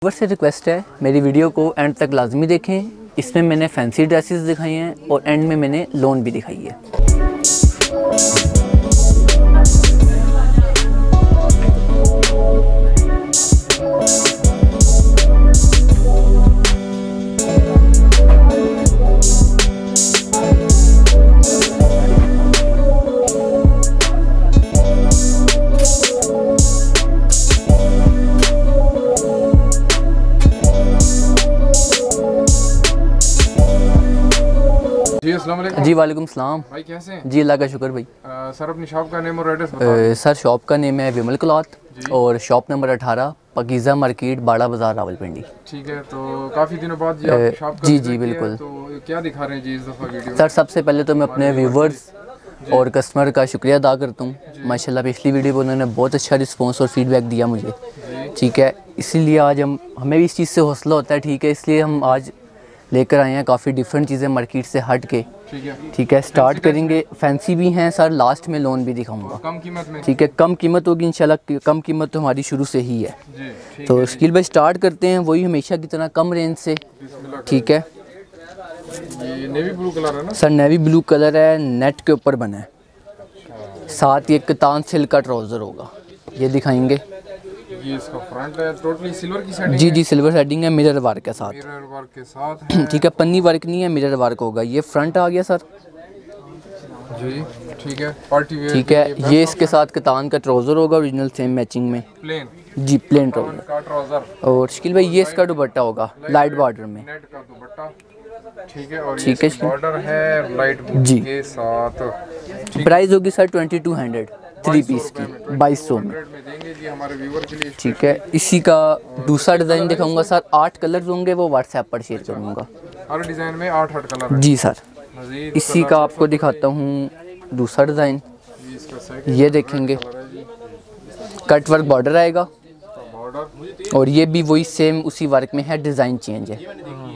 Viewers से request है मेरी वीडियो को एंड तक लाजमी देखें। इसमें मैंने फैंसी ड्रेसेस दिखाई हैं और एंड में मैंने लोन भी दिखाई है। जी अस्सलाम वालेकुम। जी वालेकुम सलाम भाई, कैसे हैं? जी अल्लाह का शुक्र भाई। सर अपनी शॉप का नेम और एड्रेस बताओ। सर शॉप का नेम है विमल क्लॉथ और shop number 18 Pakeeza market Bara Bazaar Rawalpindi. ठीक है, तो काफ़ी दिनों बाद जी आपकी शॉप का जी विजिट जी किया है, बिल्कुल। तो क्या दिखा रहे हैं जी इस दफ़ा वीडियो? सर सबसे पहले तो मैं अपने व्यूवर्स और कस्टमर का शुक्रिया अदा करता हूँ। माशाल्लाह पिछली वीडियो पर उन्होंने बहुत अच्छा रिस्पांस और फीडबैक दिया मुझे। ठीक है, इसीलिए आज हमें भी इस चीज़ से हौसला होता है। ठीक है, इसलिए हम आज लेकर आए हैं काफ़ी डिफरेंट चीज़ें मार्केट से हट के। ठीक है, स्टार्ट करेंगे। फैंसी भी हैं सर, लास्ट में लोन भी दिखाऊंगा कम कीमत में। ठीक है, कम कीमत होगी इंशाल्लाह। कम कीमत तो हमारी शुरू से ही है जी, तो स्किल भाई स्टार्ट करते हैं वही हमेशा की तरह कम रेंज से। ठीक है, ये नेवी ब्लू कलर है ना सर नेवी ब्लू कलर है, नेट के ऊपर बना है, साथ ही एक कतान सिल्क का ट्राउज़र होगा, ये दिखाएंगे। ये इसका फ्रंट है, टोटली सिल्वर की सेटिंग जी जी सिल्वर सेटिंग है, मिरर वर्क के साथ। मिरर वर्क के साथ है। ठीक है, पन्नी वर्क नहीं है, मिरर वर्क होगा। ये फ्रंट आ गया सर जी, ठीक है, पार्टी वेयर। ठीक है, ये इसके साथ कतान का ट्राउज़र होगा ओरिजिनल सेम मैचिंग में। प्लेन जी प्लेन ट्राउज़र का ट्राउजर। और शकील भाई ये इसका दुपट्टा होगा लाइट बॉर्डर में। नेट का दुपट्टा। ठीक है, और ठीक ये है, बॉर्डर है लाइट जी। के साथ। प्राइस होगी सर 2200 3 पीस की 2200 में। में देंगे जी हमारे व्यूअर के लिए। ठीक है, इसी का दूसरा डिज़ाइन दिखाऊंगा सर। 8 कलर्स होंगे, वो व्हाट्सएप पर शेयर करूँगा। हर डिज़ाइन में 8 कलर है। जी सर, मज़ीद इसी का आपको दिखाता हूँ दूसरा डिज़ाइन। इसका सेकंड ये देखेंगे, कलर है जी, कट वर्क बॉर्डर आएगा बॉर्डर। और ये भी वही सेम उसी वर्क में है, डिज़ाइन चेंज है।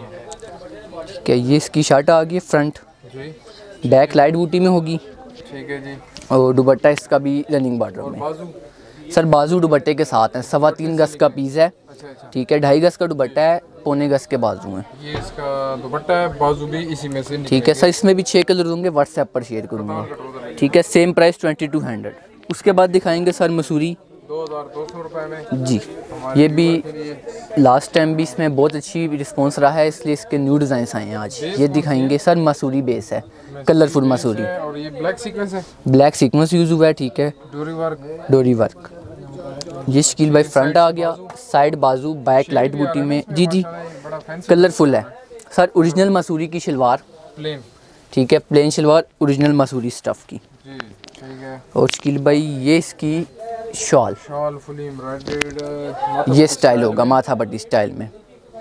ठीक है, ये इसकी शर्ट आ गई फ्रंट, जी बैक लाइट बूटी में होगी ठीक है जी। और दुपट्टा इसका भी रनिंग बॉर्डर में। बाजू। सर बाजू दुपट्टे के साथ हैं, 3.25 गज का पीस है। अच्छा। ठीक है, 2.5 गज का दुपट्टा है, 0.25 गज के बाजू हैं। ये इसका दुपट्टा है, बाजू भी इसी में से। ठीक है सर, इसमें भी 6 कलर होंगे, व्हाट्सएप पर शेयर करूँगा। ठीक है, सेम प्राइस 2200। उसके बाद दिखाएंगे सर मसूरी 2200 रुपये में जी। ये भी लास्ट टाइम भी इसमें बहुत अच्छी रिस्पांस रहा है, इसलिए इसके न्यू डिज़ाइंस आए हैं आज। ये दिखाएंगे सर, मसूरी बेस है, कलरफुल मसूरी। और ये ब्लैक सीक्वेंस है, ब्लैक सीक्वेंस यूज़ हुआ है। ठीक है, डोरी वर्क। ये शकील भाई फ्रंट आ गया, साइड बाजू, बैक लाइट बूटी में। जी जी बड़ा फैंसी कलरफुल है सर। ओरिजिनल मसूरी की शलवार। प्लेन। ठीक है, plain shalwar original Masoori stuff की। जी ठीक है। और शकील भाई ये इसकी शॉल फुली एम्ब्रॉयडर्ड, ये स्टाइल होगा माथा पट्टी स्टाइल में।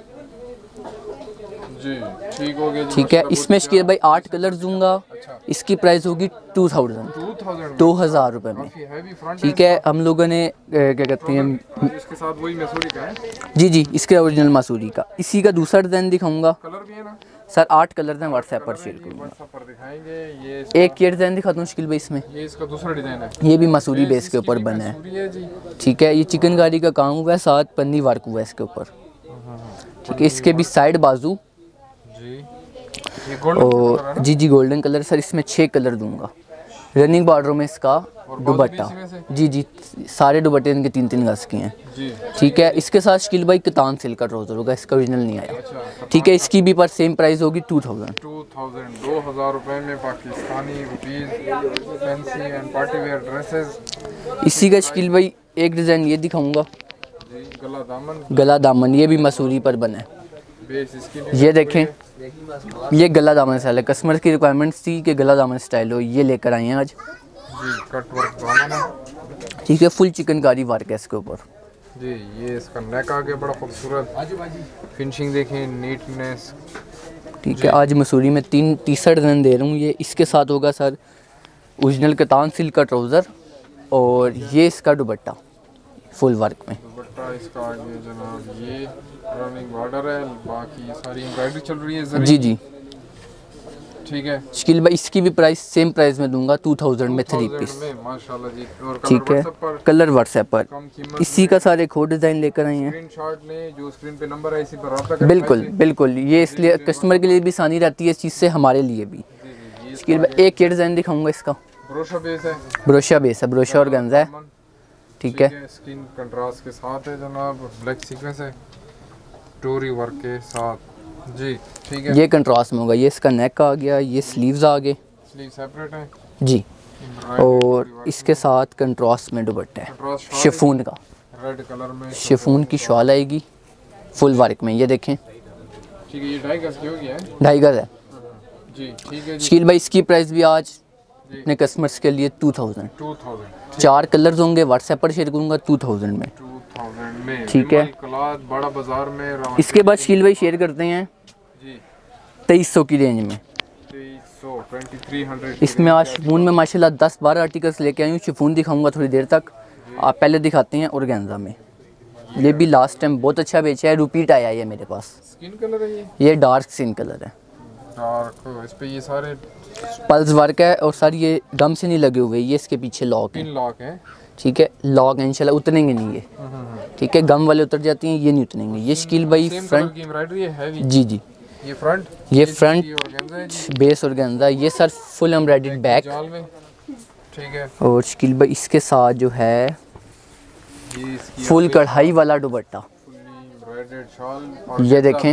जी ठीक हो गया जी। ठीक है, इसमें शकील भाई 8 कलर दूंगा। अच्छा। इसकी प्राइस होगी 2000 रुपये में। Heavy front. ठीक है, हम लोगों ने क्या कहते हैं, इसके साथ वही मसूरी का है। जी जी इसके ओरिजिनल मसूरी का। इसी का दूसरा डिज़ाइन दिखाऊंगा कलर भी है ना सर। 8 कलर हैं, व्हाट्सएप पर शेयर करूँगा। व्हाट्सएप पर दिखाएंगे। ये एक ये डिज़ाइन दिखाता हूँ शकील भाई इसमें। ये इसका दूसरा डिजाइन है, ये भी मसूरी बेस के ऊपर बना है। मसूरी है जी। ठीक है, ये चिकनकारी का काम हुआ है, साथ पन्नी वर्क हुआ है इसके ऊपर। ठीक है, इसके भी साइड बाजू जी। ये गोल्डन और जी जी गोल्डन कलर सर। इसमें 6 कलर दूंगा। रनिंग बॉर्डर में इसका दुपट्टा। जी जी सारे दुपट्टे इनके 3-3 गज के हैं। जी ठीक है, इसके साथ शकील भाई कतान सिल्क का ट्राउज़र होगा, इसका ओरिजिनल नहीं आया। ठीक है, इसकी भी पर सेम प्राइस होगी 2000 रुपये में Pakistani rupees fancy and party wear dresses. इसी का शकील भाई एक डिज़ाइन ये दिखाऊंगा, गला दामन। गला दामन। ये भी मसूरी पर बना है। बेस इसकी ये देखें, ये गला दामन स्टाइल है। कस्टमर की रिक्वायरमेंट्स थी कि गला दामन स्टाइल हो, ये लेकर आए हैं आज। जी कट वर्क दामन है। ठीक है, फुल चिकनकारी वर्क है इसके ऊपर। जी ये इसका नेक आ गया, बड़ा खूबसूरत फिनिशिंग देखें, नीटनेस। ठीक है, आज मसूरी में 3 टी-शर्ट डिज़ाइन दे रहा हूँ। ये इसके साथ होगा सर ओरिजिनल कतान सिल्क का ट्राउज़र और ये इसका दुपट्टा फुल वर्क में। दुपट्टा इसका आ गया जनाब, ये रनिंग बॉर्डर है, बाकी सारी एम्ब्रॉयडरी चल रही है। जी जी ठीक है शकील भाई इसकी भी प्राइस सेम प्राइस में दूंगा 2000 में 3 पीस। में माशाल्लाह जी। और ठीक है, कलर व्हाट्सएप पर कम कीमत इसी का सारे एक और डिज़ाइन लेकर आए हैं। स्क्रीनशॉट लें, जो स्क्रीन पे नंबर है इसी पर रब्ता करें। बिल्कुल बिल्कुल, ये इसलिए कस्टमर के लिए भी आसानी रहती है इस चीज़ से, हमारे लिए भी। शकील भाई एक ये डिज़ाइन दिखाऊंगा इसका, ब्रोशा बेस है, ब्रोशा बेस है, ब्रोशा और गंजा है। ठीक है, स्किन कंट्रास्ट के साथ है जनाब, ब्लैक सीक्वेंस है टोरी वर्क के साथ जी। ठीक है, ये कंट्रास्ट में होगा। ये इसका नेक आ गया, ये स्लीव्स आ गए स्लीव सेपरेट है जी, और इसके साथ कंट्रास्ट में दुपट्टा है शिफॉन का, रेड कलर में शिफॉन की शॉल आएगी फुल वर्क में। ये देखें, ठीक है, ये 2.5 गज की हो गया है 2.5 गज है जी। ठीक है जी। शकील भाई इसकी प्राइस भी आज अपने कस्टमर्स के लिए 2000। 2000 4 कलर्स होंगे, व्हाट्सएप पर शेयर करूँगा 2000 में। 2000 में ठीक है, बड़ा बाजार में। इसके बाद शकील भाई शेयर करते हैं जी 2300 की रेंज में। 2300 इसमें आज शिफॉन में माशाल्लाह 10-12 आर्टिकल्स लेके आई हूँ। शिफॉन दिखाऊंगा थोड़ी देर तक, आप पहले दिखाते हैं ऑर्गेन्जा में। ये भी लास्ट टाइम बहुत अच्छा बेचा है, रिपीट आया है मेरे पास। स्किन कलर है ये डार्क स्किन कलर है, डार्क। इस पे ये सारे पल्स वर्क है और सर ये गम से नहीं लगे हुए। ये इसके पीछे लॉक है, 3 लॉक है। ठीक है, लॉक है, इंशाल्लाह उतरेंगे नहीं ये। ठीक है, गम वाले उतर जाती हैं, ये नहीं उतरेंगे। ये शकील भाई फ्रंट की एम्ब्रॉयडरी है हैवी जी जी, ये फ्रंट बेस ऑर्गेन्जा। ये सर फुल एम्ब्रॉयडर्ड बैक। ठीक है, और शकील भाई इसके साथ जो है फुल कढ़ाई वाला दुपट्टा। ये देखें,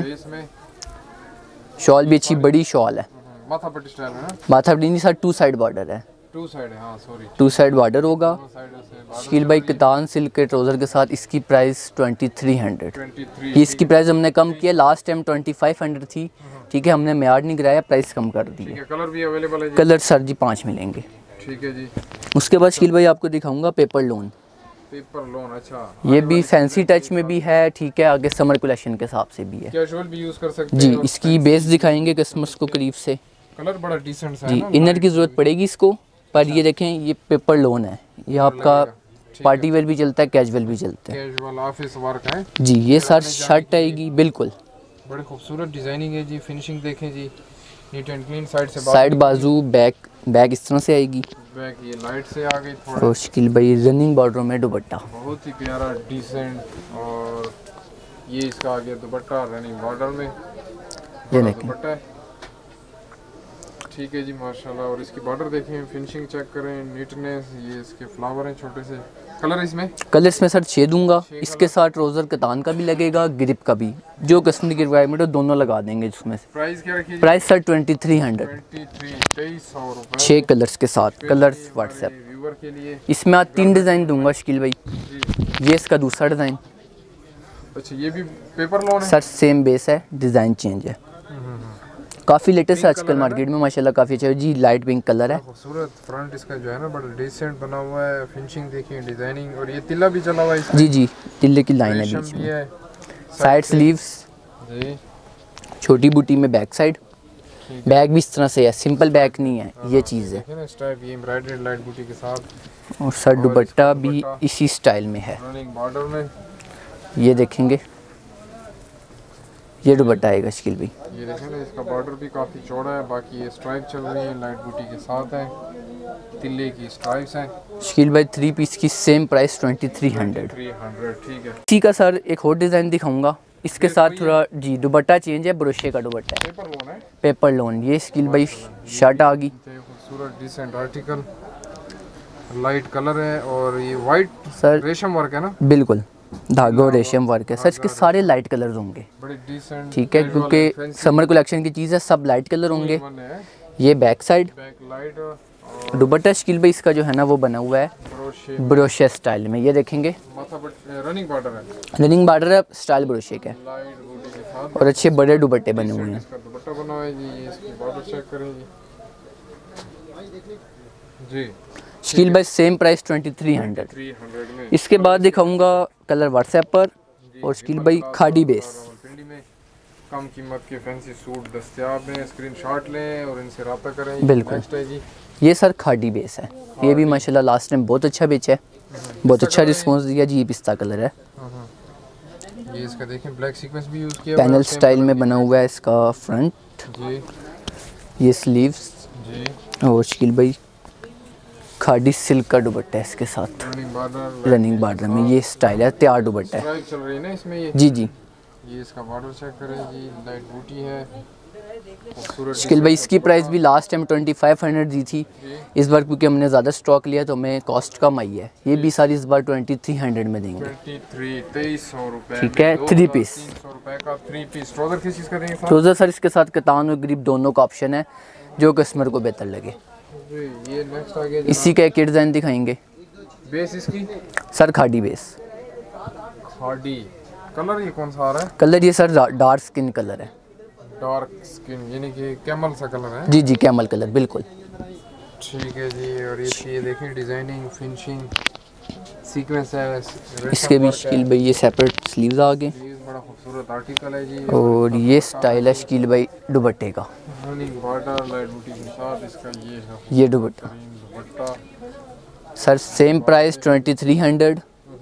शॉल भी अच्छी बड़ी शॉल है, माथा पट्टी स्टाइल में ना, माथा पट्टी नहीं सर, 2 साइड बॉर्डर है, 2 साइड है। हाँ सॉरी, 2 साइड बॉर्डर होगा। शकील भाई कतान सिल्क के ट्राउज़र के साथ इसकी प्राइस 2300। 23 ये इसकी प्राइस हमने कम किया, लास्ट टाइम 2500 थी। ठीक है, हमने म्यार नहीं गिराया, प्राइस कम कर दी है। कलर भी अवेलेबल है जी? कलर सर जी 5 मिलेंगे। ठीक है जी। उसके बाद शकील भाई आपको दिखाऊंगा पेपर लोन। पेपर लोन, अच्छा, ये भी फैंसी टच में भी है। ठीक है, आगे समर कलेक्शन के हिसाब से भी है, कैजुअल भी यूज कर सकते जी। हैं। इसकी बेस दिखाएंगे कस्टमर्स को करीब से। कलर बड़ा डिसेंट सा है जी, ना, इनर की ज़रूरत पड़ेगी इसको, पर ये देखें ये पेपर लोन है। ये आपका पार्टी वेयर भी चलता है, कैजुअल भी चलता है, कैजुअल ऑफिस वर्क है जी। ये सर शर्ट आएगी, बिल्कुल बड़ी खूबसूरत डिजाइनिंग है जी। फिनिशिंग देखें जी, नीट एंड क्लीन। साइड बाजू बैक इस तरह से आएगी। बैक ये लाइट से आ गई थोड़ा। और शकील भाई रनिंग बॉर्डर में दुपट्टा, बहुत ही प्यारा डिसेंट। और ये इसका आ गया दुपट्टा रनिंग बॉर्डर में, ये देखें, दुपट्टा है। ठीक है जी माशाल्लाह। और इसकी बॉर्डर देखें, फिनिशिंग चेक करें, नीटनेस। ये इसके फ्लावर हैं छोटे से। कलर इसमें सर 6 दूंगा। इसके साथ ट्राउज़र कतान का भी लगेगा, ग्रिप का भी, जो कस्टमर की रिक्वायरमेंट है दोनों लगा देंगे इसमें से। प्राइस क्या रखिए? Price sir 2300। 2300 रुपये, 6 कलर्स के साथ, कलर्स व्हाट्सएप। व्यूअर के लिए इसमें आज 3 डिज़ाइन दूंगा शकील भाई। ये इसका दूसरा डिज़ाइन। अच्छा, ये भी पेपर लोन है सर, सेम बेस है, डिज़ाइन चेंज है। काफ़ी लेटेस्ट है आजकल मार्केट में माशाल्लाह, काफ़ी अच्छा है जी। लाइट पिंक कलर है, खूबसूरत। फ्रंट इसका जो है ना बड़ा डिसेंट बना हुआ है। फिनिशिंग देखिए, डिजाइनिंग। और ये तिल्ला भी चला हुआ है इसमें। जी जी, तिल्ले की लाइन है बीच में। साइड स्लीव्स जी, छोटी बूटी में बैक साइड। बैग भी इस तरह से है, सिंपल बैग नहीं है, ये चीज़ है। ना स्ट्राइप, ये एम्ब्रॉयडर्ड लाइट बूटी के साथ। और सर दुपट्टा भी इसी स्टाइल में है, रनिंग बॉर्डर में। ये देखेंगे, ये दुपट्टा आएगा शकील भाई। ये देखें ना, इसका बॉर्डर भी काफ़ी चौड़ा है। बाकी ये स्ट्राइप चल रही है, लाइट बूटी के साथ है, तिल्ले की स्ट्राइप्स हैं। शकील भाई 3 पीस की सेम प्राइस 2300। 300, ठीक है। इसी का सर एक और डिज़ाइन दिखाऊंगा। इसके साथ थोड़ा जी दुपट्टा चेंज है, ब्रोशे का दुपट्टा है, पेपर लोन है, पेपर लोन। ये शकील भाई शर्ट आ गई, खूबसूरत डिसेंट आर्टिकल, लाइट कलर है। और ये वाइट सर रेशम वर्क है ना, बिल्कुल, धागा और रेशम वर्क है सर। इसके सारे लाइट कलर्स होंगे, बड़े डिसेंट। ठीक है, क्योंकि समर कलेक्शन की चीज़ है, सब लाइट कलर होंगे। ये back side, back light. Dupatta Shakeel भाई इसका जो है ना वो बना हुआ है ब्रोशे स्टाइल में। ये देखेंगे, रनिंग बॉर्डर है, रनिंग बॉर्डर है, स्टाइल ब्रोशे का है, लाइट बूटी के साथ। और अच्छे बड़े दुपट्टे बने हुए हैं। इसका दुपट्टा बना हुआ है जी। ये इसकी बॉर्डर चेक करें जी। शकील भाई सेम प्राइस 2300। 300 में। इसके बाद दिखाऊंगा कलर व्हाट्सएप पर। और शकील भाई खाड़ी बेस, पिंडी में कम कीमत के फैंसी सूट दस्तयाब हैं। स्क्रीनशॉट लें और इनसे रब्ता करें। बिल्कुल। नेक्स्ट है जी, ये सर खाड़ी बेस है। ये भी माशाल्लाह लास्ट टाइम बहुत अच्छा बेचा है, बहुत अच्छा रिस्पॉन्स दिया जी। ये पिस्ता कलर है, ये इसका देखें ब्लैक सीक्वेंस भी यूज़ किया। पैनल स्टाइल में बना हुआ है इसका फ्रंट। जी, ये स्लीव्स जी। और शकील भाई खादी सिल्क का दुपट्टा है इसके साथ, रनिंग बॉर्डर में। ये स्टाइल है, तैयार दुपट्टा है। चल रही है ना इसमें ये। जी जी। ये इसका बॉर्डर चेक करें जी, लाइट बूटी है। शकील भाई इसकी प्राइस भी लास्ट टाइम 2500 दी थी, इस बार क्योंकि हमने ज़्यादा स्टॉक लिया तो हमें कॉस्ट कम आई है। ये भी सारी इस बार 2300 में देंगे। 2300 रुपए, ठीक है। 3 पीस, 300 रुपए का 3 पीस। ट्राउजर किस चीज़ का देंगे सर? ट्राउजर सर इसके साथ कतान और ग्रिप दोनों का ऑप्शन है, जो कस्टमर को बेहतर लगे। ये नेक्स्ट आ गया इसी का एक डिज़ाइन दिखाएंगे। बेस इसकी sir khadi base. Khadi colour ये कौन सा आ रहा है? कलर ये सर डार्क स्किन कलर है। डार्क स्किन यानी कि कैमल सा कलर है। जी जी, कैमल कलर बिल्कुल। ठीक है जी। और ये देखें डिजाइनिंग, फिनिशिंग, सीक्वेंस है। इसके भी शकील भाई ये सेपरेट स्लीव्स आ गए। बड़ा खूबसूरत आर्टिकल है जी। और ये स्टाइल है शकील भाई दुपट्टे का, रनिंग बॉर्डर लाइट बूटी के साथ इसका ये है। ये दुपट्टा सर सेम प्राइस 2300।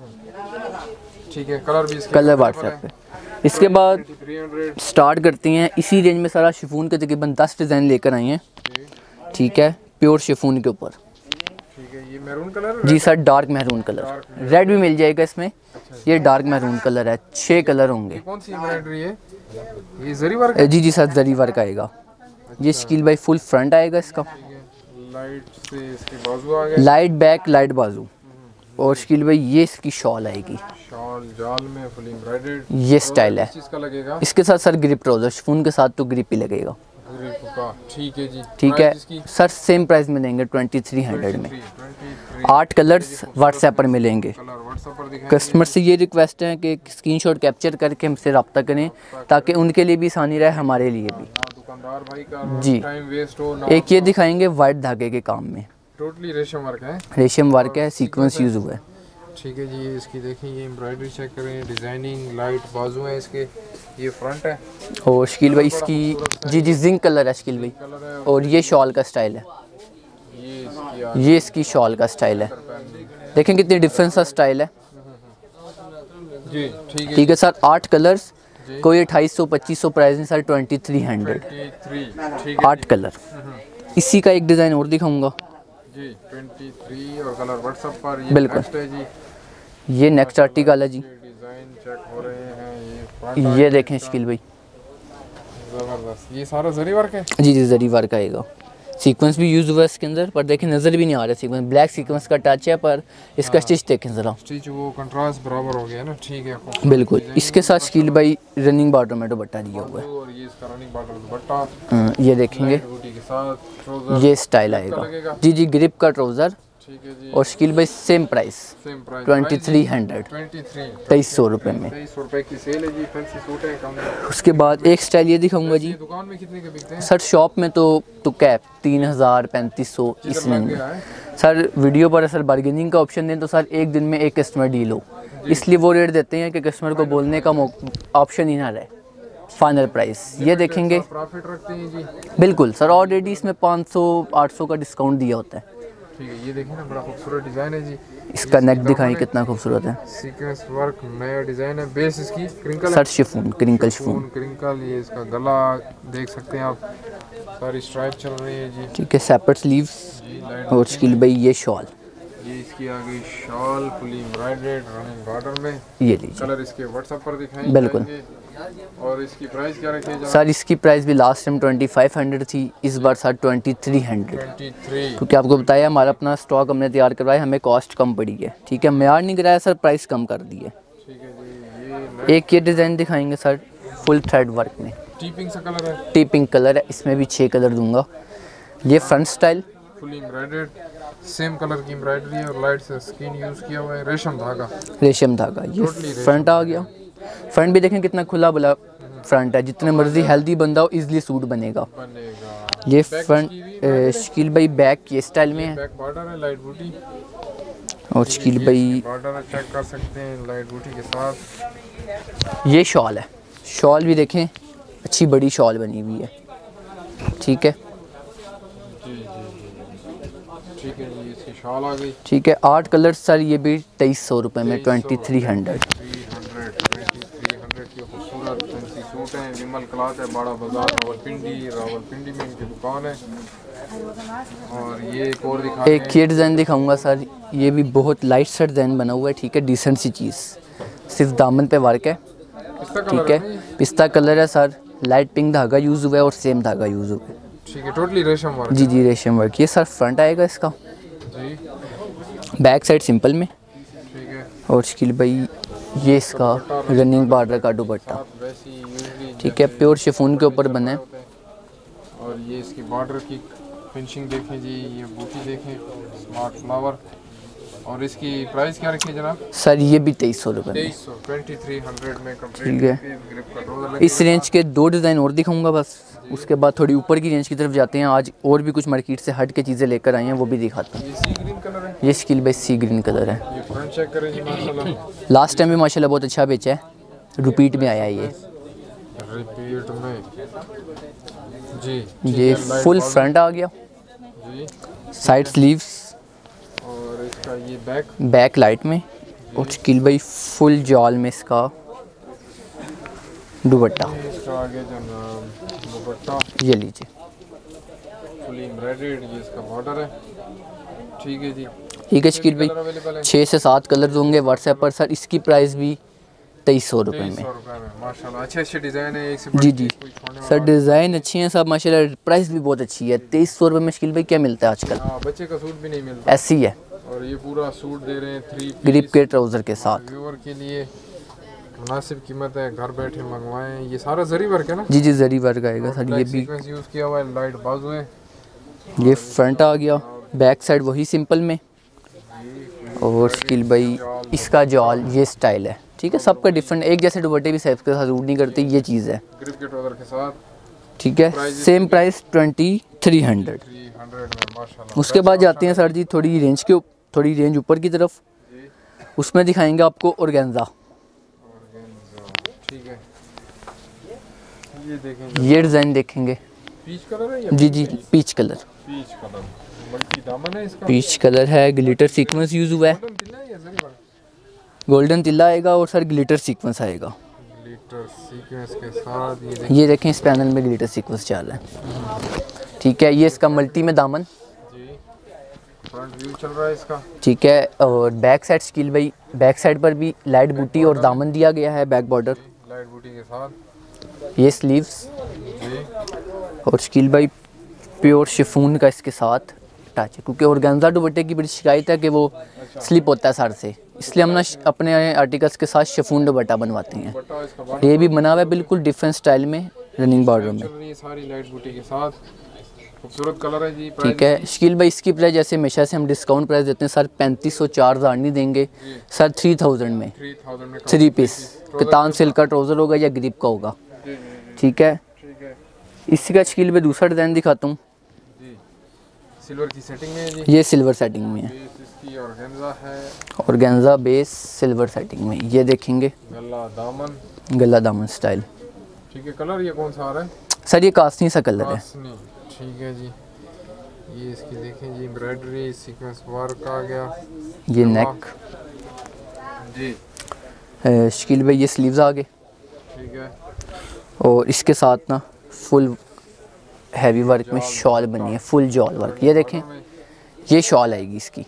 ठीक है। कलर भी इसके कलर व्हाट्सएप पे। इसके बाद स्टार्ट करते हैं इसी रेंज में। सारा शिफॉन के तकरीबन 10 डिज़ाइन लेकर आए हैं। ठीक है, प्योर शिफॉन के ऊपर। ठीक है। ये मैरून कलर जी sir, dark maroon colour. Red भी मिल जाएगा इसमें। ये डार्क मैरून कलर है, 6 कलर होंगे। कौन सी एम्ब्रॉयडरी है? ये जरी वर्क है? जी जी सर, जरी वर्क आएगा। ये शकील भाई फुल फ्रंट आएगा इसका। लाइट से इसके बाजू आ गए, लाइट बैक लाइट बाजू। और शकील भाई ये इसकी शॉल आएगी, शॉल जाल में फुल एम्ब्रॉयडर्ड। ये स्टाइल है। किस का लगेगा? इसके साथ सर ग्रिप ट्राउजर, शिफॉन के साथ तो ग्रिप ही लगेगा। ग्रिप का। ठीक है जी। ठीक है सर, सेम प्राइस में देंगे 2300 में। 8 कलर्स व्हाट्सएप पर मिलेंगे। कस्टमर से ये रिक्वेस्ट है कि स्क्रीनशॉट कैप्चर करके हमसे रब्ता करें ताकि उनके लिए भी आसानी रहे, हमारे लिए भी। दुकानदार भाई का जी। टाइम वेस्ट हो ना। एक ये दिखाएंगे वाइट धागे के काम में, टोटली रेशम वर्क है। रेशम वर्क है, सीक्वेंस यूज हुआ है। ठीक है जी। इसकी देखें ये एम्ब्रॉयडरी चेक करें, डिजाइनिंग, लाइट बाजू है इसके। ये फ्रंट है। और शकील भाई इसकी जी जी जिंक कलर है शकील भाई। और ये शॉल का स्टाइल है, ये इसकी शॉल का स्टाइल है। देखें कितनी डिफरेंस का स्टाइल है जी। ठीक है सर। 8 कलर्स, कोई 2800 2500 प्राइस नहीं सर, 2300। 8 कलर। इसी का एक डिज़ाइन और दिखाऊंगा जी। 23 और कलर व्हाट्सएप पर। ये बिल्कुल। नेक्स्ट है जी। ये नेक्स्ट आर्टिकल है जी। डिजाइन चेक हो रहे हैं। ये देखें शकील भाई, जबरदस्त। ये सारा जरी वर्क है? जी जी, जरी वर्क आएगा। सीक्वेंस भी यूज़ हुआ है इसके अंदर, पर देखें नज़र भी नहीं आ रहा सीक्वेंस। ब्लैक सीक्वेंस का टच है, पर इसका स्टिच देखें ज़रा, स्टिच वो कंट्रास्ट बराबर हो गया ना। ठीक है। बिल्कुल। इसके साथ शकील भाई रनिंग बॉर्डर में दुपट्टा दिया हुआ है। और ये इसका रनिंग बॉर्डर दुपट्टा, ये देखेंगे, बूटी के साथ ट्राउजर। ये स्टाइल आएगा। जी जी, ग्रिप का ट्राउज़र। ठीक है जी। और शकील भाई सेम प्राइस 2300, 2300 रुपये में। 2300 रुपए की सेल है जी। फैंसी सूट है कम। उसके बाद एक स्टाइल ये दिखाऊंगा जी। दुकान में कितने के बिकते हैं सर? शॉप में तो कैप 3000 3500 इस रेंज में। सर वीडियो पर सर बार्गेनिंग का ऑप्शन दें तो सर एक दिन में एक कस्टमर डील हो, इसलिए वो रेट देते हैं कि कस्टमर को बोलने का ऑप्शन ही ना रहे। फाइनल प्राइस ये देखेंगे। प्रॉफिट रखते हैं जी? बिल्कुल सर, ऑलरेडी इसमें 500-800 का डिस्काउंट दिया होता है। ठीक है। ये देखें ना, बड़ा खूबसूरत डिज़ाइन है जी। इसका नेक दिखाएं कितना खूबसूरत है। सीक्वेंस वर्क, नया डिज़ाइन है। बेस इसकी crinkle sir chiffon, crinkle chiffon. Crinkle. ये इसका गला देख सकते हैं आप, सारी स्ट्राइप चल रही है जी। ठीक है। Separate sleeves. और शकील भाई ये शॉल, ये इसकी आ गई shawl fully embroidered running border में। ये लीजिए। कलर इसके व्हाट्सएप पर दिखाएंगे। बिल्कुल। और इसकी प्राइस क्या रखी है सर? इसकी प्राइस भी लास्ट टाइम 2500 थी, इस बार सर 2300। 23। क्योंकि आपको बताया हमारा अपना स्टॉक हमने तैयार करवाया, हमें कॉस्ट कम पड़ी है। ठीक है, म्यार नहीं गिराया सर, प्राइस कम कर दी है। ठीक है जी। एक ये डिज़ाइन दिखाएंगे सर, फुल थ्रेड वर्क में। टीपिंग सा कलर है? टीपिंग कलर है, इसमें भी 6 कलर दूंगा। ये front style, fully embroidered, same colour की एम्ब्रॉयडरी है और लाइट से स्किन यूज़ किया हुआ है। रेशम धागा, रेशम धागा। ये फ्रंट आ गया। फ्रंट भी देखें कितना खुला बुला फ्रंट है, जितने मर्जी हेल्दी बंदा हो इजीली सूट बनेगा। ये फ्रंट शकील भाई बैक ये स्टाइल में है। बैक बॉर्डर है लाइट बूटी। और शकील भाई बॉर्डर चेक कर सकते हैं लाइट बूटी के साथ। ये शॉल है, शॉल भी देखें अच्छी बड़ी शॉल बनी हुई है। ठीक है जी जी ठीक है जी। इसकी शॉल आ गई। ठीक है। 8 कलर सर, ये भी 2300 रुपये में 2300। 2300 की खूबसूरत खूबसूरत फैंसी सूट हैं। विमल क्लॉथ है, बड़ा बाजार रावलपिंडी में इनकी दुकान है। और ये एक और दिखा एक ये डिज़ाइन दिखाऊंगा सर, ये भी बहुत लाइट सा डिज़ाइन बना हुआ है, ठीक है, डिसेंट सी चीज़, सिर्फ दामन पे वर्क है, ठीक है, पिस्ता कलर है सर, लाइट पिंक धागा यूज़ हुआ है और सेम धागा यूज़ हुआ है, ठीक है, टोटली रेशम वर्क। जी जी रेशम वर्क। ये सर फ्रंट आएगा इसका जी, बैक साइड सिंपल में, ठीक है। और शकील भाई ये इसका रनिंग बॉर्डर का दुपट्टा, ठीक है, प्योर शिफॉन के ऊपर बना है। और ये इसकी बॉर्डर की फिनिशिंग देखें जी, ये बूटी देखें, स्मार्ट फ्लावर। और इसकी प्राइस क्या रखी है जनाब? सर ये भी 2300 रुपये में, 2300 में ठीक है। इस रेंज के दो डिज़ाइन और दिखाऊंगा बस, उसके बाद थोड़ी ऊपर की रेंज की तरफ जाते हैं। आज और भी कुछ मार्केट से हट के चीज़ें लेकर आए हैं, वो भी दिखाता हूँ। ये सी ग्रीन कलर है, ये शकील भाई सी ग्रीन कलर है, ये फ्रंट चेक करें जी माशाल्लाह। लास्ट टाइम भी माशाल्लाह बहुत अच्छा बेचा है, रिपीट में आया है ये रिपीट में जी। ये फुल फ्रंट आ गया जी, साइड स्लीव्स, और इसका ये बैक बैक लाइट में, और शकील भाई फुल जाल में इसका दुपट्टा, इसका आगे जनाब दुपट्टा ये लीजिए, फुली एम्ब्रॉयडर्ड, ये इसका बॉर्डर है, ठीक है जी। ठीक है शकील भाई, अवेलेबल है 6 से 7 कलर्स होंगे व्हाट्सएप पर सर। इसकी प्राइस भी 2300 रुपये में, 2300 रुपये में माशाल्लाह। अच्छे डिज़ाइन है, एक से जी जी सर, डिज़ाइन अच्छे हैं सब माशाल्लाह, प्राइस भी बहुत अच्छी है। 2300 रुपये में शकील भाई क्या मिलता है आजकल, हाँ, बच्चे का सूट भी नहीं मिलता, ऐसी है, और ये पूरा सूट दे रहे हैं 3 ग्रिप के ट्राउज़र के साथ, व्यूअर के लिए मुनासिब कीमत है, घर बैठे मंगवाएं। ये सारा जरी वर्क है ना? जी जी जरी वर्क आएगा सर। ये भी सीक्वेंस यूज़ किया हुआ है, लाइट बाजू है, ये फ्रंट आ गया, बैक साइड वही सिंपल में, और शकील भाई इसका जाल ये स्टाइल है, ठीक है, सबका डिफरेंट, एक जैसे दुपट्टे भी साइज के साथ सूट नहीं करते, ये चीज़ है, ग्रिप के ट्राउजर के साथ, ठीक है, सेम प्राइस 2300। 300 में माशाल्लाह। उसके बाद जाते हैं सर जी थोड़ी रेंज ऊपर की तरफ, उसमें दिखाएंगे आपको ऑर्गेन्जा, ठीक है, ये देखें, ये डिज़ाइन देखेंगे, पीच कलर है या जी जी peach colour, peach colour multi दामन है इसका, पीच कलर है, ग्लिटर सीक्वेंस यूज़ हुआ है, गोल्डन तिल्ला है या जरी वर्क? गोल्डन तिल्ला आएगा और सर ग्लिटर सीक्वेंस आएगा, ग्लिटर सीक्वेंस के साथ ये देखें इस पैनल में ग्लिटर सीक्वेंस चल रहा है, ठीक है। ये इसका मल्टी में दामन जी, फ्रंट व्यू चल रहा है इसका, ठीक है, और बैक साइड शकील भाई, बैक साइड पर भी लाइट बूटी और दामन दिया गया है, बैक बॉर्डर, लाइट बूटी के साथ, ये स्लीव्स, जी, और शकील भाई प्योर शिफॉन का इसके साथ टच है, क्योंकि ऑर्गेन्जा दुपट्टे की बड़ी शिकायत है कि वो स्लिप होता है सर से, इसलिए हम ना अपने आर्टिकल्स के साथ शिफॉन दुपट्टा बनवाते हैं। दुपट्टा इसका ये भी बना हुआ है बिल्कुल डिफरेंट स्टाइल में, रनिंग बॉर्डर में, चल रही है सारी लाइट बूटी के साथ, खूबसूरत कलर है जी। ठीक है शकील भाई, इसकी प्राइस जैसे हमेशा से हम डिस्काउंट प्राइस देते हैं सर, 3500 4000 नहीं देंगे सर, 3000 में 3000 में 3 पीस कतान सिल्क का ट्राउज़र होगा या ग्रिप का होगा, ठीक है। ठीक है इसी का शकील भाई दूसरा डिज़ाइन दिखाता हूँ जी, सिल्वर की सेटिंग में है जी, ये सिल्वर सेटिंग में है, बेस इसकी ऑर्गेन्जा है, ऑर्गेन्जा बेस सिल्वर सेटिंग में, ये देखेंगे गला दामन, गला दामन स्टाइल, ठीक है। कलर ये कौन सा आ रहा है? सर ये कास्नी सा कलर है, कासनी, ठीक है जी। ये इसकी देखें जी, एम्ब्रॉयडरी सीक्वेंस वर्क आ गया, ये नेक जी, शकील भाई, ये स्लीव्स आ गए, ठीक है, और इसके साथ ना फुल हैवी वर्क में शॉल बनी है, फुल जॉल वर्क, ये देखें ये शॉल आएगी इसकी,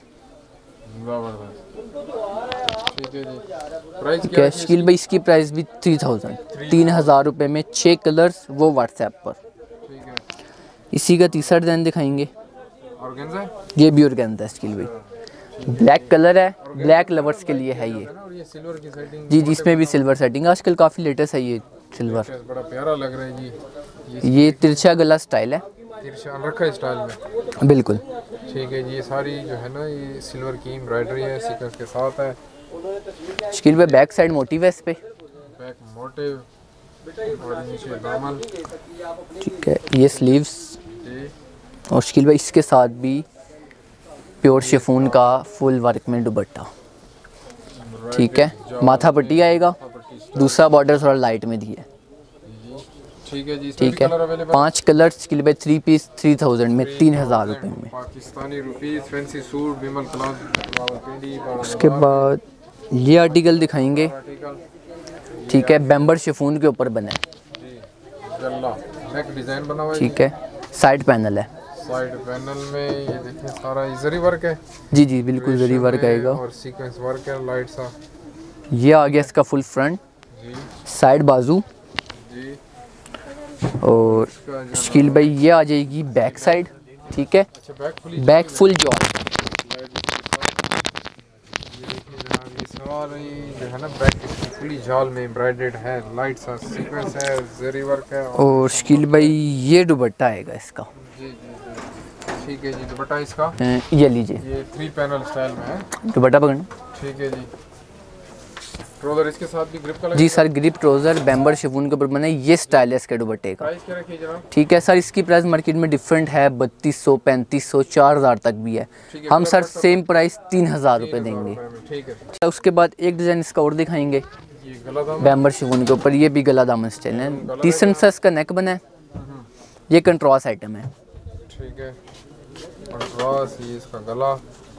जबरदस्त, ठीक है जी। प्राइस ठीक क्या है है शकील भाई, इसकी प्राइस भी 3000 रुपये में 6 कलर्स, वो व्हाट्सएप पर। ठीक है, इसी का तीसरा डिज़ाइन दिखाएंगे, ऑर्गेन्जा है ये भी ऑर्गेन्जा है शकील भाई, ब्लैक कलर है, ब्लैक लवर्स के लिए है ये, ना, और ये सिल्वर की सेटिंग जी जी इसमें भी सिल्वर सेटिंग, आजकल काफ़ी लेटेस्ट है ये सिल्वर, बड़ा प्यारा लग रहा है जी। ये तिरछा गला स्टाइल है, तिरछा रखा है स्टाइल में, बिल्कुल, ठीक है जी। ये सारी जो है ना, ये सिल्वर की एम्ब्रॉयडरी है, सीक्वेंस के साथ है, शकील भाई बैक साइड मोटिव है इस पे, बैक मोटिव और नीचे दामन, ठीक है, ये स्लीव्स, जी, और शकील भाई इसके साथ भी प्योर शिफॉन का फुल वर्क में दुपट्टा, ठीक है, माथा पट्टी आएगा, दूसरा बॉर्डर थोड़ा लाइट में दिया है, ठीक है जी। ठीक है, कलर अवेलेबल, 5 कलर्स के लिए 3 पीस 3000 में, 3000 रुपये में। Pakistani rupees, fancy suit, Vimal cloth, Rawalpindi, उसके बाद ये आर्टिकल दिखाएंगे, आर्टिकल, ठीक है, बैम्बर शिफॉन के ऊपर बना है। जी, गला नेक डिजाइन बना हुआ है। ठीक है, साइड पैनल है। साइड पैनल में ये देखिए सारा जरी वर्क है। जी जी बिल्कुल जरी वर्क आएगा और सीक्वेंस वर्क है लाइट सा। ये आ गया इसका फुल फ्रंट, जी साइड बाजू जी। और शकील भाई ये आ जाएगी बैक साइड। ठीक है, अच्छा बैक फुल जॉल। जो है ना बैक फुली जाल में एम्ब्रॉयडर्ड है, लाइट सा सीक्वेंस है, जरी वर्क है। और शकील भाई ये दुपट्टा आएगा इसका। जी जी ठीक है जी। दुपट्टा इसका ये लीजिए, ये 3 पैनल स्टाइल में है। दुपट्टा पकड़ना। ठीक है जी। ट्राउजर इसके साथ भी ग्रिप का लगेगा? जी sir, grip trouser bamber chiffon के ऊपर बना है। ये स्टाइल है इसके दुपट्टे का। प्राइस क्या रखिए जनाब? ठीक है सर, इसकी प्राइस मार्केट में डिफरेंट है, 3200, 3500, 4000 तक भी है। हम सर सेम प्राइस 3000 रुपये देंगे। ठीक है। उसके बाद एक डिज़ाइन इसका और दिखाएंगे ये गला दामन बैम्बर शिफॉन के ऊपर। ये भी गला दामन स्टाइल है, डिसेंट सा इसका नेक बना है। ये कंट्रास्ट आइटम है। ठीक है, कंट्रास्ट ये इसका गला।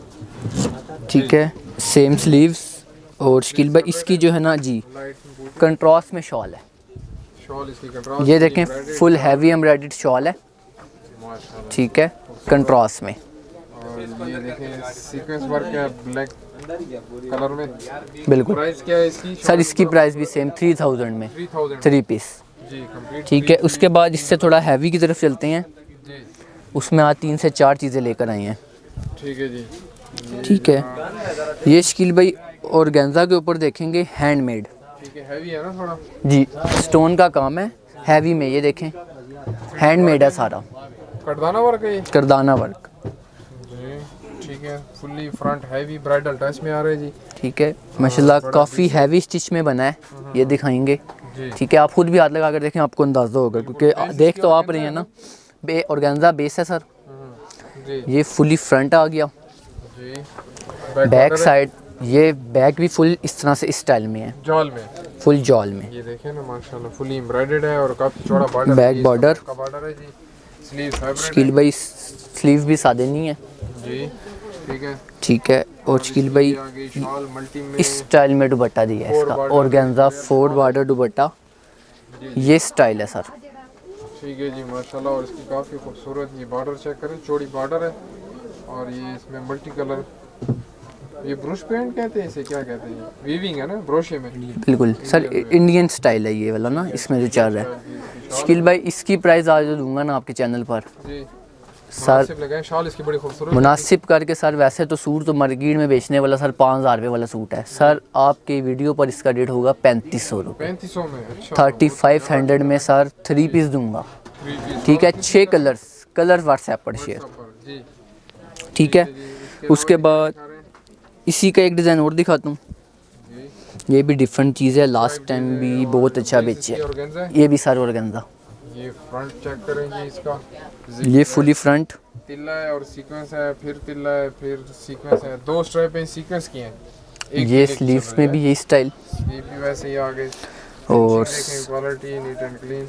ठीक है, सेम स्लीव्स। और शकील भाई इसकी जो है ना जी कंट्रास्ट में शॉल है। शॉल इसकी कंट्रास्ट, ये देखें फुल हैवी एम्ब्रॉयडर्ड शॉल है। माशाल्लाह। ठीक है, कंट्रास्ट में। और ये देखें सीक्वेंस वर्क है ब्लैक कलर में। बिल्कुल। प्राइस क्या है इसकी? सर इसकी प्राइस भी सेम 3000 में 3000 3 पीस। जी कंप्लीट। ठीक है, उसके बाद इससे थोड़ा हैवी की तरफ चलते हैं। जी उसमें आज 3 से 4 चीज़ें लेकर आई हैं। ठीक है जी। ठीक है, ये शकील भाई ऑर्गेन्जा के ऊपर देखेंगे, हैंडमेड। ठीक है, हैवी है ना थोड़ा? जी, स्टोन का काम है, हैवी में। ये देखें हैंडमेड है सारा, करदाना वर्क है ये? करदाना वर्क। जी ठीक है, fully front heavy bridal touch में आ रहा है जी। ठीक है, माशाल्लाह काफ़ी हैवी स्टिच में बना है। ये दिखाएंगे। ठीक है, आप खुद भी हाथ लगा कर देखें, आपको अंदाज़ा होगा, क्योंकि देख तो आप रहे हैं ना। ऑर्गेन्जा बेस है सर। जी ये फुली फ्रंट आ गया। जी। बैक साइड ये बैक भी फुल इस तरह से इस स्टाइल में है, जाल में, फुल जॉल में। ये देखें ना माशाल्लाह फुली एम्ब्रॉयडर्ड है और काफी चौड़ा बॉर्डर। बैक बॉर्डर का बॉर्डर है जी। स्लीव फैब्रिक शकील भाई स्लीव भी सादे नहीं है। जी ठीक है। ठीक है, और शकील भाई आगे शॉल मल्टी में इस स्टाइल में दुपट्टा दिया है इसका, ऑर्गेन्जा 4 बॉर्डर दुपट्टा। ये स्टाइल है सर। ठीक है जी माशाल्लाह। और इसकी काफ़ी खूबसूरत ये बॉर्डर चेक करें, चौड़ी बॉर्डर है। और ये इसमें मल्टी कलर, ये ब्रश पेंट कहते हैं इसे, क्या कहते हैं? वीविंग है ना ब्रोशे में? बिल्कुल सर, इंडियन स्टाइल है ये वाला ना, इसमें जो चल रहा है। शकील भाई इसकी प्राइस आज दूंगा ना आपके चैनल पर जी सर। लगाए शॉल इसकी बड़ी खूबसूरत मुनासिब करके सर। वैसे तो सूट तो मार्केट में बेचने वाला सर 5000 रुपये वाला सूट है सर, आपके वीडियो पर इसका रेट होगा 3500 रुपये। 3500 में? अच्छा, 3500 में सर 3 पीस दूंगा। ठीक है, 6 कलर व्हाट्सएप पर शेयर। जी ठीक है, उसके बाद इसी का एक डिज़ाइन और दिखाता हूँ। ये भी डिफरेंट चीज़ है, लास्ट टाइम भी बहुत अच्छा बेचे। ये भी सर ऑर्गेन्जा। ये फ्रंट चेक करेंगे इसका, ये फुली फ्रंट तिल्ला है और सीक्वेंस है, फिर तिल्ला है, फिर सीक्वेंस है, 2 स्ट्राइप पे सीक्वेंस किए हैं। ये स्लीव्स में भी यही स्टाइल। ये भी वैसे ही आ गए। और क्वालिटी नीट एंड क्लीन।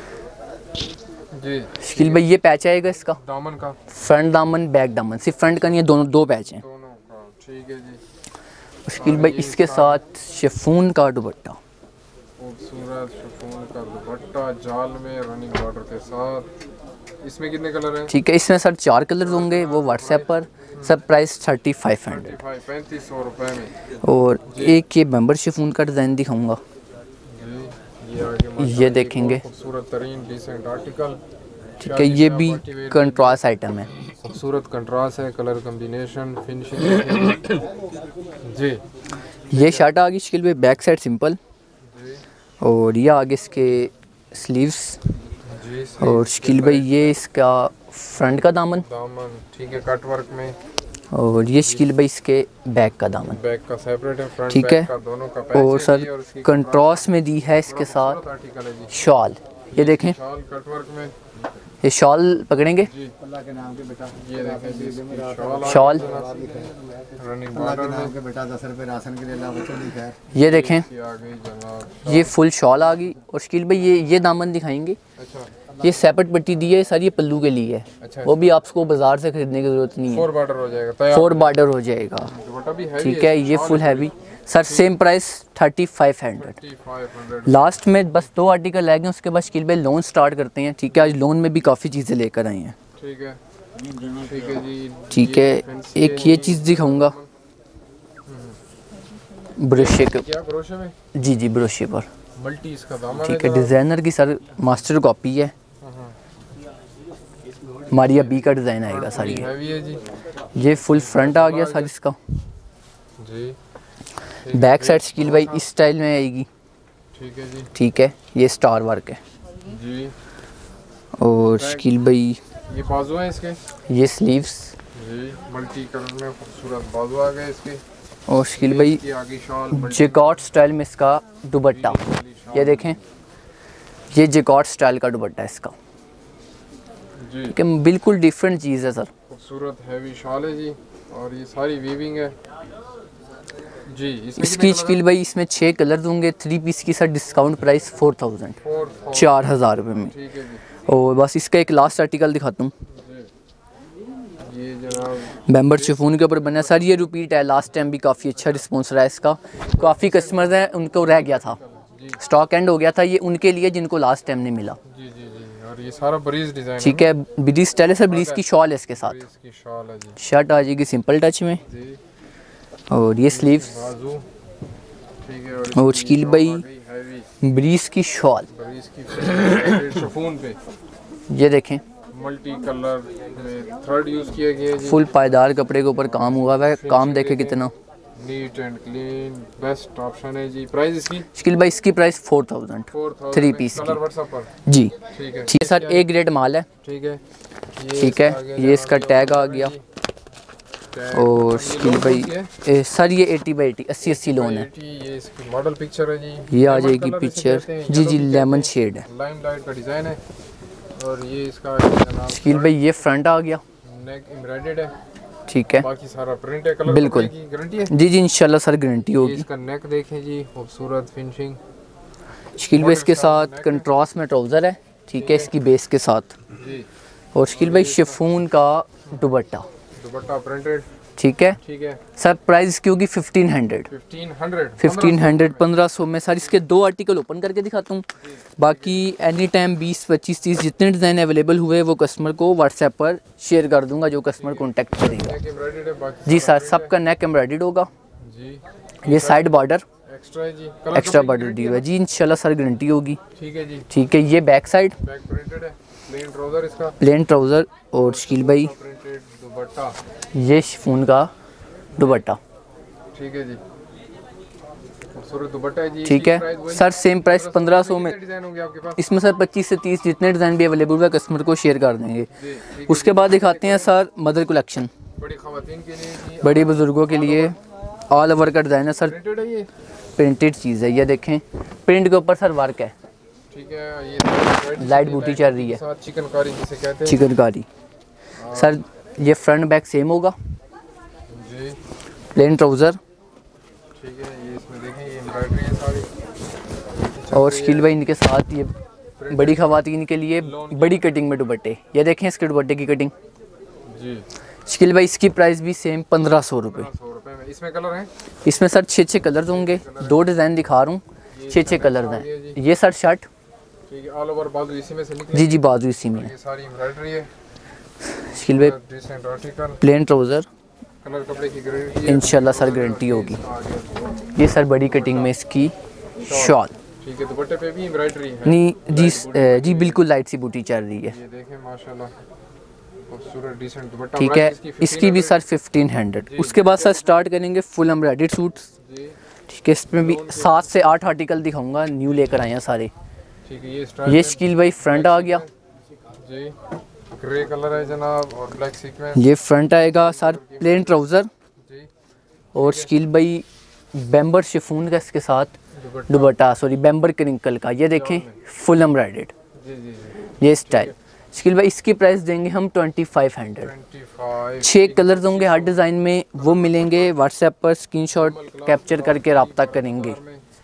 जी शकील भाई ये पैच आएगा इसका, दामन का, फ्रंट दामन बैक दामन, सिर्फ फ्रंट का नहीं है, दोनों 2 पैच हैं। दोनों का। ठीक है जी। शकील भाई इसके साथ शिफॉन का दुपट्टा, खूबसूरत शिफॉन का दुपट्टा जाल में रनिंग बॉर्डर के साथ। इसमें कितने कलर हैं? ठीक है, इसमें सर 4 कलर होंगे, वो व्हाट्सएप पर। सब प्राइस 3500 3500 रुपये में। और एक ये बैम्बर शिफॉन का डिज़ाइन दिखाऊंगा। ये आगे ये देखेंगे, खूबसूरत तरीन डिसेंट आर्टिकल। ठीक है, ये भी कंट्रास्ट आइटम है, खूबसूरत कंट्रास्ट है, कलर कॉम्बिनेशन, फिनिशिंग। जी ये शर्ट आ गई शकील भाई बैक साइड सिंपल। और ये आगे इसके स्लीव्स। और शकील भाई ये इसका फ्रंट का दामन। ठीक है, कट वर्क में। और ये शकील भाई इसके बैक का दामन, बैक का सेपरेट है, फ्रंट ठीक है। बैक का दोनों का पैच और है सर जी। और इसकी कंट्रास्ट में दी है इसके साथ आर्टिकल है जी। शॉल। ये देखें, शॉल कट वर्क में। ये शॉल पकड़ेंगे, जी अल्लाह के नाम के बेटा। ये देखें जी इसकी शॉल। रनिंग बॉर्डर में। बेटा 10 रुपये राशन के लिए ला बच्चों की खैर। ये देखें, ये आ गई जनाब। ये फुल शॉल आ गई। और शकील भाई ये दामन दिखाएंगे। अच्छा, ये सेपरेट पट्टी दी है सर, ये पल्लू के लिए है। अच्छा, वो भी आपको बाजार से खरीदने की जरूरत नहीं है, 4 बॉर्डर हो जाएगा तैयार। 4 बॉर्डर हो जाएगा। दुपट्टा भी हैवी ठीक है, ये full heavy sir same price 3500। 3500। Last में बस 2 आर्टिकल रह गए, उसके बाद शकील भाई लोन स्टार्ट करते हैं। ठीक है, आज लोन में भी काफ़ी चीज़ें लेकर आए हैं। ठीक है जी। ठीक है, एक ये चीज़ दिखाऊंगा ब्रोशे के, क्या ब्रोशे में? जी ब्रोशे पर मल्टी इसका दामन ठीक है, डिज़ाइनर की सर मास्टर कॉपी है। मारिया बी का डिज़ाइन आएगा सारी। हैवी है जी। ये फुल फ्रंट आ गया सर इसका जी। बैक साइड शकील भाई इस स्टाइल में आएगी। ठीक है जी। ठीक है, ये स्टार वर्क है जी। और शकील भाई ये बाजू है इसके ये स्लीव्स जी, मल्टी कलर में खूबसूरत बाजू आ गए इसके। और शकील भाई इसकी आगे शॉल जैकॉट स्टाइल में इसका दुपट्टा, ये देखें ये जैकॉट स्टाइल का दुपट्टा है इसका। जी। ठीक है, बिल्कुल डिफरेंट चीज़ है सर। खूबसूरत हैवी शॉल है जी और ये सारी वीविंग है जी। इसकी शकील भाई इसमें 6 कलर दूंगे। 3 पीस की सर डिस्काउंट प्राइस 4000, 4000 रुपये में। ठीक है जी। और बस इसका एक लास्ट आर्टिकल दिखाता हूँ, ये जनाब मेंबर शिफॉन के ऊपर बना है सर। ये रिपीट है, लास्ट टाइम भी काफ़ी अच्छा रिस्पॉन्स रहा है इसका। काफ़ी कस्टमर्स हैं उनको रह गया था, स्टॉक एंड हो गया था। ये उनके लिए जिनको लास्ट टाइम नहीं मिला। जी। और ये सारा ब्रीज डिजाइन ठीक है, ब्रीज स्टाइल है सर। ब्रीज की शॉल है इसके साथ, इसकी शॉल है जी। शर्ट आ जाएगी सिंपल टच में जी। और ये स्लीव्स बाजू ठीक है। और शकील भाई हैवी ब्रीज की शॉल, ब्रीज की शिफॉन पे ये देखें मल्टी कलर में थ्रेड यूज किया गया है जी। फुल पायदार कपड़े के ऊपर काम हुआ है। काम देखे कितना neat and clean, best option है जी। प्राइस इसकी शकील भाई इसकी प्राइस 4000, 3 पीस कलर की व्हाट्सएप पर। जी। ठीक है ठीक है सर, ए ग्रेड माल है। ठीक है। ठीक है, ये इसका टैग आ गया। और शकील भाई सर ये 80/80 80 लोन है। ये इसकी मॉडल पिक्चर है जी। ये आ जाएगी पिक्चर जी लेमन शेड है, लाइमलाइट का डिजाइन है। और ये इसका जनाब शकील भाई ये फ्रंट आ गया। नेक एम्ब्रॉयडर्ड है। ठीक है, बाकी सारा प्रिंट है। कलर बिल्कुल की गारंटी है जी इंशाल्लाह सर गारंटी ये होगी। इसका नेक देखें जी, खूबसूरत फिनिशिंग। शकील भाई इसके साथ कंट्रास्ट में ट्राउज़र है। ठीक है, इसकी बेस के साथ। जी। और शकील भाई शिफॉन का दुपट्टा। दुपट्टा प्रिंटेड। ठीक है ठीक है। सर प्राइस की होगी 1500 1500 में। सर इसके 2 आर्टिकल ओपन करके दिखाता हूँ। बाकी एनी टाइम 20 25 30 जितने डिज़ाइन अवेलेबल हुए वो कस्टमर को व्हाट्सएप पर शेयर कर दूंगा, जो कस्टमर कॉन्टैक्ट करेगा। जी सर, सबका नेक एम्ब्रॉयडर्ड होगा जी। ये साइड बॉर्डर एक्स्ट्रा है जी। एक्स्ट्रा बॉर्डर दी हुआ है जी, इंशाल्लाह सर गारंटी होगी। ठीक है जी। ठीक है, ये बैक साइड बैक प्रिंटेड है, प्लेन ट्राउजर इसका, प्लेन ट्राउज़र। और शकील भाई प्रिंटेड दुपट्टा। ये शिफॉन का दुपट्टा। ठीक है जी, खूबसूरत दुपट्टा है जी। ठीक है सर, सेम प्राइस 1500 में। डिजाइन होंगे आपके पास? इसमें सर 25 से 30 जितने डिज़ाइन भी अवेलेबल हुआ कस्टमर को शेयर कर देंगे। उसके बाद दिखाते हैं सर मदर कलेक्शन, बड़ी खवातीन के लिए जी, बड़ी बुजुर्गों के लिए ऑल ओवर का डिज़ाइन है सर। प्रिंटेड है ये। प्रिंटेड चीज़ है, ये देखें प्रिंट के ऊपर सर वर्क है। ठीक है। ये लाइट बूटी चल रही है, साथ चिकनकारी जिसे कहते हैं। चिकनकारी। सर ये फ्रंट बैक सेम होगा जी। Plain trouser. ठीक है, ये इसमें देखें ये एम्ब्रॉयडरी है सारी। और शकील भाई इनके साथ ये बड़ी खवातीन के लिए बड़ी कटिंग में दुपट्टे, ये देखें इसके दुपट्टे की कटिंग। जी। शकील भाई इसकी प्राइस भी सेम 1500 रुपये। 100 रुपए में। इसमें कलर हैं? इसमें सर 6 कलर होंगे। 2 डिज़ाइन दिखा रहा हूँ, 6 कलर हैं। ये सर शर्ट। ठीक है, ऑल ओवर बाजू इसी में से निकले। जी बाजू इसी में है। ये सारी एम्ब्रॉयडरी है। शकील भाई decent article, plain trouser, colour कपड़े की गारंटी है इंशाल्लाह सर गारंटी होगी। ये सर बड़ी कटिंग में इसकी शॉल। ठीक है, दुपट्टे पे भी एम्ब्रॉयडरी है। नहीं जी बिल्कुल लाइट सी बूटी चल रही है। ये देखें माशाल्लाह, खूबसूरत डिसेंट दुपट्टा। ठीक है, इसकी भी सर 1500। उसके बाद सर स्टार्ट करेंगे फुल एम्ब्रॉयडर्ड सूट्स। जी। ठीक है, इसमें भी 7 से 8 आर्टिकल दिखाऊंगा, न्यू लेकर आए हैं सारे। ठीक है, ये शकील भाई फ्रंट आ गया जी, ग्रे कलर है जनाब और ब्लैक सीक्वेंस। ये फ्रंट आएगा सर प्लेन ट्राउज़र। जी। और शकील भाई बैम्बर शिफॉन का इसके साथ दुपट्टा, सॉरी बैम्बर क्रिंकल का। ये देखें फुल एम्ब्रॉयडर्ड जी जी जी। ये स्टाइल। शकील भाई इसकी प्राइस देंगे हम 2500। 25। 6 कलर्स होंगे हर डिज़ाइन में, वो मिलेंगे व्हाट्सएप पर स्क्रीनशॉट कैप्चर करके रब्ता करेंगे।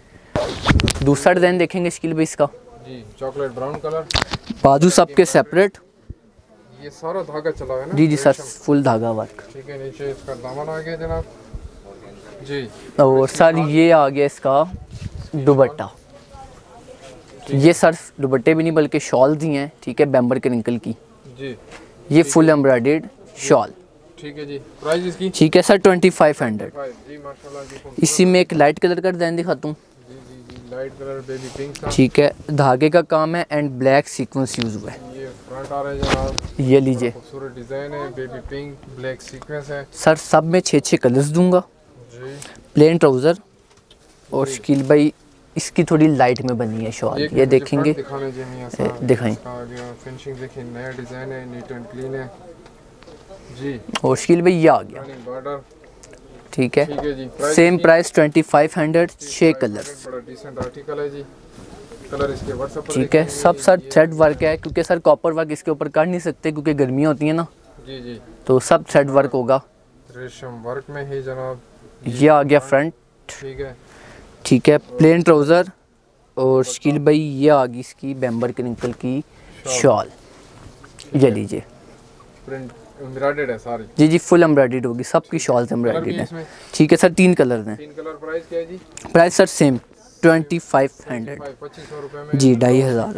दूसरा डिज़ाइन देखेंगे शकील भाई इसका जी, चॉकलेट ब्राउन कलर। बाजू सबके सेपरेट। ये सारा धागा चला है ना? जी सर, फुल धागा वर्क। ठीक है, नीचे इसका दामन आ गया जनाब। जी। और सर ये आ गया इसका दुपट्टा। ये सर दुपट्टे भी नहीं बल्कि शॉल ही हैं, ठीक है, बैम्बर क्रिंकल की जी। ये फुल एम्ब्रॉयडर्ड शॉल, ठीक है जी। प्राइस इसकी? ठीक है सर 2500। जी माशाल्लाह जी। इसी में एक लाइट कलर का डिज़ाइन दिखाता हूँ। जी जी जी, लाइट कलर बेबी पिंक सा, ठीक है, धागे का काम है एंड ब्लैक सीक्वेंस यूज हुआ है। ये फ्रंट आ रहा है जनाब, ये लीजिए खूबसूरत डिजाइन है, बेबी पिंक ब्लैक सीक्वेंस है सर, सब में 6 कलर्स दूंगा। जी। प्लेन ट्राउज़र और शकील भाई इसकी थोड़ी लाइट में बनी है शॉल, ये देखेंगे, दिखाएं। फिनिशिंग देखिए, नया डिजाइन है, नीट एंड क्लीन है जी। और शकील भाई ये आ गया, बॉर्डर, ठीक है, जी। सेम प्राइस 2500, 6 कलर्स, बड़ा डिसेंट आर्टिकल है जी। कलर इसके व्हाट्सएप पर ठीक है। सब सर थ्रेड वर्क है, क्योंकि सर कॉपर वर्क इसके ऊपर कर नहीं सकते क्योंकि गर्मियाँ होती हैं ना, जी जी। तो सब थ्रेड वर्क होगा। रेशम वर्क में है जनाब। ये आ गया फ्रंट, ठीक है, ठीक है, प्लेन ट्राउज़र। और शकील भाई ये आ गई इसकी बैम्बर क्रिंकल की शॉल, ये लीजिए, प्रिंट एम्ब्रॉयडर्ड है सारी। जी जी, फुल एम्ब्रॉयडर्ड होगी, सबकी शॉल्स एम्ब्रॉयडर्ड है, ठीक है सर। 3 कलर हैं। 3 कलर। प्राइस क्या है जी? प्राइस सर सेम 2500 2500 रुपए में जी, 2500।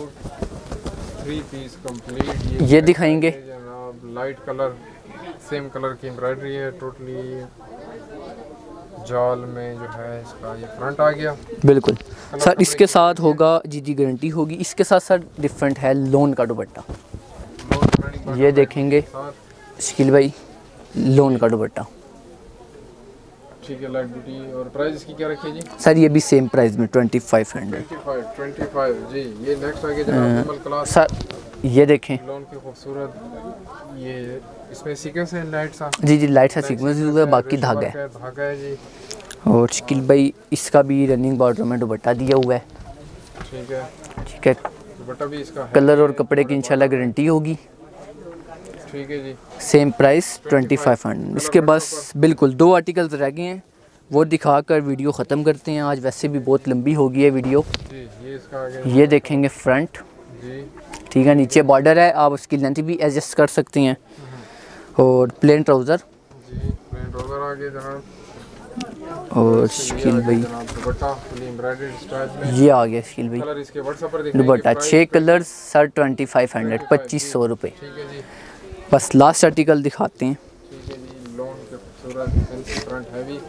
3 पीस कंप्लीट। ये दिखाएंगे जनाब, लाइट कलर, सेम कलर की एम्ब्रॉयडरी है टोटली जाल में जो है इसका। ये फ्रंट आ गया बिल्कुल सर, इसके साथ होगा जी जी, गारंटी होगी। इसके साथ सर डिफरेंट है लोन का दुपट्टा, ये देखेंगे शकील भाई, लोन का दुपट्टा, ठीक है, लाइट ब्यूटी। और प्राइस इसकी क्या रखी है जी? सर ये भी सेम प्राइस में 2500 25 जी। ये नेक्स्ट आ गया जनाब, कमल क्लास सर, ये देखें लोन की खूबसूरत, ये इसमें सीक्वेंस है लाइट सा, जी जी, लाइट सा सीक्वेंस हुआ है, बाकी धागा है। धागा है जी। और शकील भाई इसका भी रनिंग बॉर्डर में दुपट्टा दिया हुआ है, ठीक है, ठीक है। दुपट्टा भी इसका है। कलर और कपड़े की इंशाल्लाह गारंटी होगी, ठीक है जी। Same price 2500। इसके बस बिल्कुल 2 आर्टिकल्स रह गए हैं, वो दिखाकर वीडियो ख़त्म करते हैं। आज वैसे भी बहुत लंबी हो गई है वीडियो जी। ये इसका आ गया, ये देखेंगे फ्रंट जी, ठीक है, नीचे बॉर्डर है, आप उसकी लेंथ भी एडजस्ट कर सकते हैं। और प्लेन ट्राउज़र जी, प्लेन ट्राउज़र आ गया जनाब। और शकील भाई जनाब दुपट्टा फुली एम्ब्रॉयडर्ड स्टाइल में, ये आ गया शकील भाई कलर इसके व्हाट्सएप पर दिखाएंगे। दुपट्टा, 6 कलर सर 2500, 2500 रुपये। ठीक है जी। बस लास्ट आर्टिकल दिखाते हैं, ठीक है जी, लोन के खूबसूरत फैंसी फ्रंट हैवी,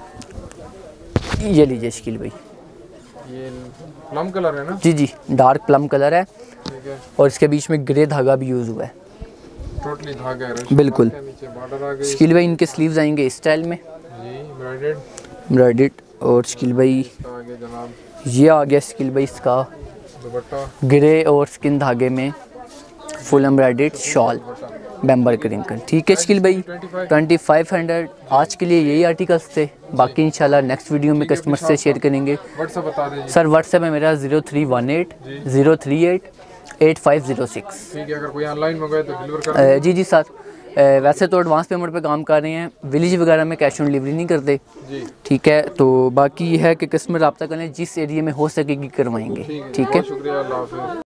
ये लीजिए शकील भाई, ये प्लम कलर है ना? जी जी, डार्क प्लम कलर है ठीक है, और इसके बीच में ग्रे धागा भी यूज़ हुआ है, टोटली धागा है बिल्कुल। नीचे बॉर्डर आ गई शकील भाई इनके स्लीव्स आएंगे इस स्टाइल में, जी, एम्ब्रॉयडर्ड एम्ब्रॉयडर्ड। और शकील भाई आ गया जनाब ये आ गया शकील भाई इसका दुपट्टा, ग्रे और स्किन धागे में फुल एम्ब्रॉयडर्ड शॉल बैम्बर क्रिंकल, ठीक है शकील भाई 2500। आज के लिए यही आर्टिकल्स थे, बाकी इंशाल्लाह नेक्स्ट वीडियो में कस्टमर से शेयर करेंगे। व्हाट्सएप बता दीजिए सर व्हाट्सएप है मेरा 0318 038 8506। ठीक है, अगर कोई ऑनलाइन मंगाए तो डिलीवर कर जी जी सर, वैसे तो एडवांस पेमेंट पे काम कर रहे हैं, विलेज वगैरह में कैश ऑन डिलीवरी नहीं करते, जी। ठीक है। तो बाकी ये है कि कस्टमर रब्ता करें, जिस एरिया में हो सकेगी करवाएंगे, ठीक है। शुक्रिया, अल्लाह हाफ़िज़।